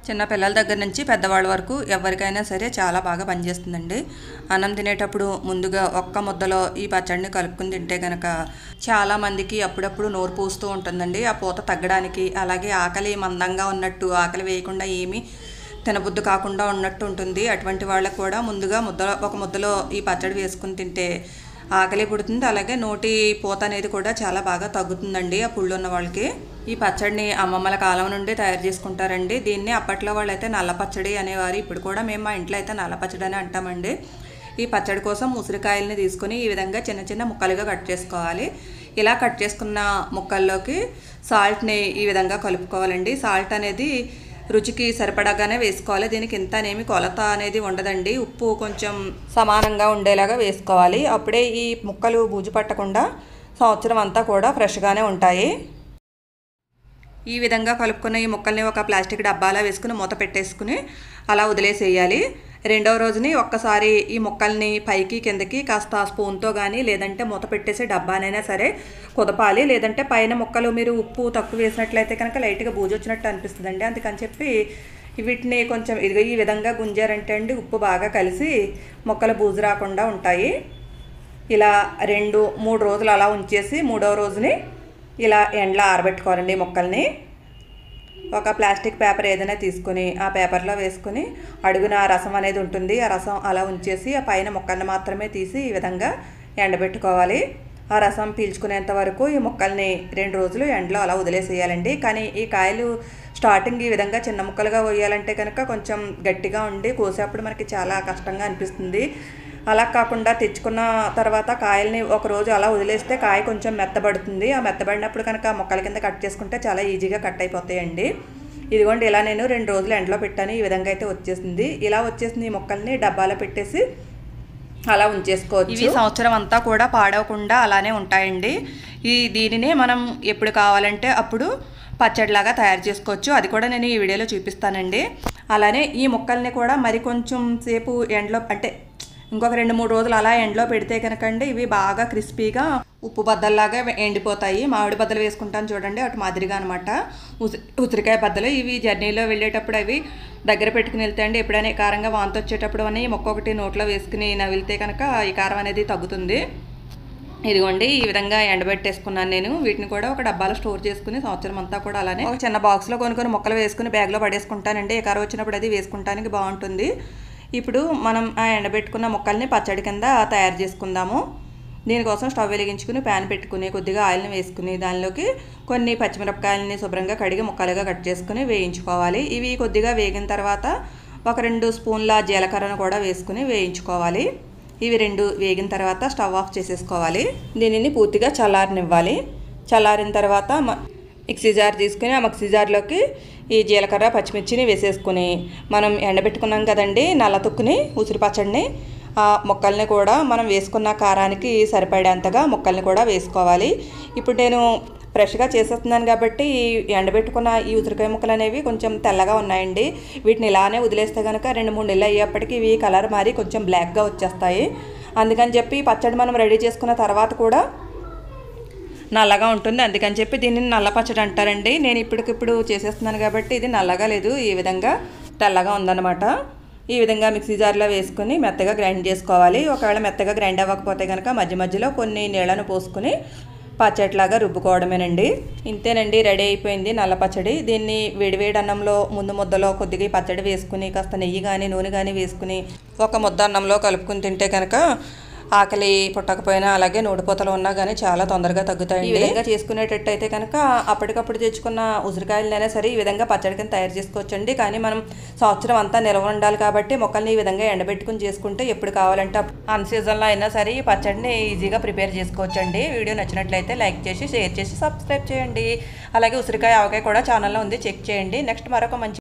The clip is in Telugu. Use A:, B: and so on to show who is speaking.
A: చిన్న పిల్లల దగ్గర నుంచి పెద్దవాళ్ళ వరకు ఎవరికైనా సరే చాలా బాగా పనిచేస్తుందండి. అన్నం తినేటప్పుడు ముందుగా ఒక్క ముద్దలో ఈ పచ్చడిని కలుపుకుని తింటే కనుక చాలామందికి అప్పుడప్పుడు నోరు పూస్తూ ఉంటుందండి. ఆ పూత తగ్గడానికి, అలాగే ఆకలి మందంగా ఉన్నట్టు, ఆకలి వేయకుండా ఏమీ తినబుద్ధి కాకుండా ఉన్నట్టు ఉంటుంది. అటువంటి వాళ్ళకు కూడా ముందుగా ఒక ముద్దలో ఈ పచ్చడి వేసుకుని తింటే ఆకలి పుడుతుంది. అలాగే నోటి పూత అనేది కూడా చాలా బాగా తగ్గుతుందండి ఆ పుళ్ళు ఉన్న వాళ్ళకి. ఈ పచ్చడిని అమ్మమ్మల కాలం నుండి తయారు చేసుకుంటారండి. దీన్ని అప్పట్లో వాళ్ళైతే నల్ల పచ్చడి అనేవారు. ఇప్పుడు కూడా మేము మా ఇంట్లో అయితే నల్ల పచ్చడి అని అంటామండి. ఈ పచ్చడి కోసం ఉసిరికాయలని తీసుకొని ఈ విధంగా చిన్న చిన్న ముక్కలుగా కట్ చేసుకోవాలి. ఇలా కట్ చేసుకున్న ముక్కల్లోకి సాల్ట్ని ఈ విధంగా కలుపుకోవాలండి. సాల్ట్ అనేది రుచికి సరిపడాగానే వేసుకోవాలి. దీనికి ఇంత అనేమి కొలత అనేది ఉండదండి. ఉప్పు కొంచెం సమానంగా ఉండేలాగా వేసుకోవాలి. అప్పుడే ఈ ముక్కలు బూజు పట్టకుండా సంవత్సరం అంతా కూడా ఫ్రెష్గానే ఉంటాయి. ఈ విధంగా కలుపుకున్న ఈ ముక్కల్ని ఒక ప్లాస్టిక్ డబ్బాలో వేసుకుని మూత పెట్టేసుకుని అలా వదిలేసేయాలి. రెండవ రోజుని ఒక్కసారి ఈ ముక్కల్ని పైకి కిందకి కాస్త స్పూన్తో కానీ లేదంటే మూత పెట్టేసి డబ్బానైనా సరే కుదపాలి. లేదంటే పైన ముక్కలు మీరు ఉప్పు తక్కువ వేసినట్లయితే కనుక లైట్గా బూజు వచ్చినట్టు అనిపిస్తుందండి. అందుకని చెప్పి వీటిని కొంచెం ఇదిగో ఈ విధంగా గుంజారంటే అండి ఉప్పు బాగా కలిసి ముక్కలు బూజు రాకుండా ఉంటాయి. ఇలా 2-3 రోజులు అలా ఉంచేసి మూడవ రోజుని ఇలా ఎండలో ఆరబెట్టుకోవాలండి ముక్కల్ని. ఒక ప్లాస్టిక్ పేపర్ ఏదైనా తీసుకుని ఆ పేపర్లో వేసుకుని అడుగున రసం అనేది ఉంటుంది. ఆ రసం అలా ఉంచేసి ఆ పైన ముక్కల్ని మాత్రమే తీసి ఈ విధంగా ఎండబెట్టుకోవాలి. ఆ రసం పీల్చుకునేంత వరకు ఈ ముక్కల్ని 2 రోజులు ఎండలో అలా వదిలేసేయాలండి. కానీ ఈ కాయలు స్టార్టింగ్ ఈ విధంగా చిన్న ముక్కలుగా వేయాలంటే కనుక కొంచెం గట్టిగా ఉండి కోసేప్పుడు మనకి చాలా కష్టంగా అనిపిస్తుంది. అలా కాకుండా తెచ్చుకున్న తర్వాత కాయల్ని ఒక రోజు అలా వదిలేస్తే కాయ కొంచెం మెత్తబడుతుంది. ఆ మెత్తబడినప్పుడు కనుక ముక్కల కింద కట్ చేసుకుంటే చాలా ఈజీగా కట్ అయిపోతాయండి. ఇదిగోండి ఇలా నేను 2 రోజులు ఎండలో పెట్టాను. ఈ విధంగా అయితే వచ్చేసింది. ఇలా వచ్చేసింది. ఈ ముక్కల్ని డబ్బాలో పెట్టేసి అలా ఉంచేసుకోవచ్చు. ఇవి సంవత్సరం అంతా కూడా పాడవకుండా అలానే ఉంటాయండి. దీనినే మనం ఎప్పుడు కావాలంటే అప్పుడు పచ్చడిలాగా తయారు చేసుకోవచ్చు. అది కూడా నేను ఈ వీడియోలో చూపిస్తానండి. అలానే ఈ ముక్కల్ని కూడా మరి కొంచెం సేపు ఎండలో అంటే ఇంకొక 2-3 రోజులు అలా ఎండలో పెడితే కనుకండి ఇవి బాగా క్రిస్పీగా ఉప్పు బద్దల్లాగా ఎండిపోతాయి. మామిడి బద్దలు వేసుకుంటాను చూడండి అటు మాదిరిగా అనమాట. ఉసిరికాయ బద్దలు ఇవి జర్నీలో వెళ్ళేటప్పుడు అవి దగ్గర పెట్టుకుని వెళ్తాయండి. ఎప్పుడైనా కారంగా వాంతి వచ్చేటప్పుడు అని మొక్క ఒకటి నోట్లో వేసుకుని నవిలితే కనుక ఈ కారం అనేది తగ్గుతుంది. ఇదిగోండి ఈ విధంగా ఎండబెట్టేసుకున్నాను నేను. వీటిని కూడా ఒక డబ్బాలో స్టోర్ చేసుకుని సంవత్సరం అంతా కూడా అలానే ఒక చిన్న బాక్స్లో కొనుక్కొని ముక్కలు వేసుకుని బ్యాగ్లో పడేసుకుంటానండి. ఏ కారం వచ్చినప్పుడు అది వేసుకుంటానికి బాగుంటుంది. ఇప్పుడు మనం ఆ ఎండబెట్టుకున్న ముక్కల్ని పచ్చడి కింద తయారు చేసుకుందాము. దీనికోసం స్టవ్ వెలిగించుకుని ప్యాన్ పెట్టుకుని కొద్దిగా ఆయిల్ని వేసుకుని దానిలోకి కొన్ని పచ్చిమిరపకాయలని శుభ్రంగా కడిగి ముక్కలుగా కట్ చేసుకుని వేయించుకోవాలి. ఇవి కొద్దిగా వేగిన తర్వాత ఒక 2 స్పూన్ల జీలకర్రను కూడా వేసుకుని వేయించుకోవాలి. ఇవి 2 వేగిన తర్వాత స్టవ్ ఆఫ్ చేసేసుకోవాలి. దీనిని పూర్తిగా చల్లారనివ్వాలి. చల్లారిన తర్వాత మిక్సీ జార్ తీసుకుని ఆ మిక్సీ జార్లోకి ఈ జీలకర్ర పచ్చిమిర్చిని వేసేసుకుని మనం ఎండబెట్టుకున్నాం కదండి నల్ల తొక్కుని ఉసిరి పచ్చడిని ఆ ముక్కల్ని కూడా మనం వేసుకున్న కారానికి సరిపడేంతగా ముక్కల్ని కూడా వేసుకోవాలి. ఇప్పుడు నేను ఫ్రెష్గా చేసేస్తున్నాను కాబట్టి ఎండబెట్టుకున్న ఈ ఉసిరికాయ ముక్కలు అనేవి కొంచెం తెల్లగా ఉన్నాయండి. వీటిని ఇలానే వదిలేస్తే కనుక 2-3 నెలలు అయ్యేప్పటికీ ఇవి కలర్ మారి కొంచెం బ్లాక్గా వచ్చేస్తాయి. అందుకని చెప్పి పచ్చడి మనం రెడీ చేసుకున్న తర్వాత కూడా నల్లగా ఉంటుంది. అందుకని చెప్పి దీన్ని నల్ల పచ్చడి అంటారండి. నేను ఇప్పటికిప్పుడు చేసేస్తున్నాను కాబట్టి ఇది నల్లగా లేదు, ఈ విధంగా తెల్లగా ఉందన్నమాట. ఈ విధంగా మిక్సీ జార్లో వేసుకుని మెత్తగా గ్రైండ్ చేసుకోవాలి. ఒకవేళ మెత్తగా గ్రైండ్ అవ్వకపోతే కనుక మధ్య మధ్యలో కొన్ని నీళ్ళను పోసుకుని పచ్చడిలాగా రుబ్బుకోవడమేనండి. ఇంతేనండి, రెడీ అయిపోయింది నల్ల పచ్చడి. దీన్ని వేడివేడి అన్నంలో ముందు ముద్దలో కొద్దిగా పచ్చడి వేసుకుని కాస్త నెయ్యి కానీ నూనె కానీ వేసుకుని ఒక ముద్ద అన్నంలో కలుపుకుని తింటే కనుక ఆకలి పుట్టకపోయినా అలాగే నోటిపోతలు ఉన్నా కానీ చాలా తొందరగా తగ్గుతాయి. ఈ విధంగా చేసుకునేటట్టయితే కనుక అప్పటికప్పుడు తెచ్చుకున్న ఉసిరికాయలైనా సరే ఈ విధంగా పచ్చడి కింద తయారు చేసుకోవచ్చండి. కానీ మనం సంవత్సరం అంతా నిల్వ ఉండాలి కాబట్టి మొక్కల్ని ఈ విధంగా ఎండబెట్టుకుని చేసుకుంటే ఎప్పుడు కావాలంటే అన్ సీజన్లో అయినా సరే ఈ పచ్చడిని ఈజీగా ప్రిపేర్ చేసుకోవచ్చండి. వీడియో నచ్చినట్లయితే లైక్ చేసి షేర్ చేసి సబ్స్క్రైబ్ చేయండి. అలాగే ఉసిరికాయ ఆవకాయ కూడా ఛానల్లో ఉంది, చెక్ చేయండి. నెక్స్ట్ మరొక మంచి